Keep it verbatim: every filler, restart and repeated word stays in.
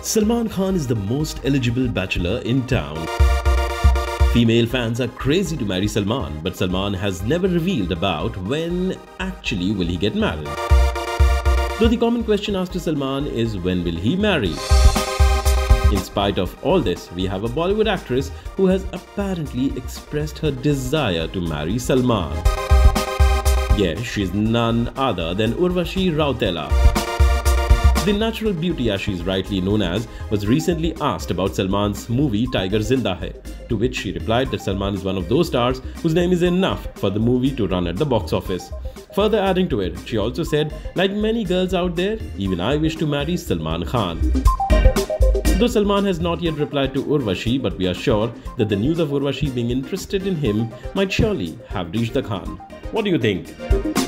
Salman Khan is the most eligible bachelor in town. Female fans are crazy to marry Salman, but Salman has never revealed about when actually will he get married. Though the common question asked to Salman is when will he marry? In spite of all this, we have a Bollywood actress who has apparently expressed her desire to marry Salman. Yes, she is none other than Urvashi Rautela. The natural beauty, as she is rightly known as, was recently asked about Salman's movie Tiger Zinda Hai, to which she replied that Salman is one of those stars whose name is enough for the movie to run at the box office. Further adding to it, she also said, like many girls out there, even I wish to marry Salman Khan. Though Salman has not yet replied to Urvashi, but we are sure that the news of Urvashi being interested in him might surely have reached the Khan. What do you think?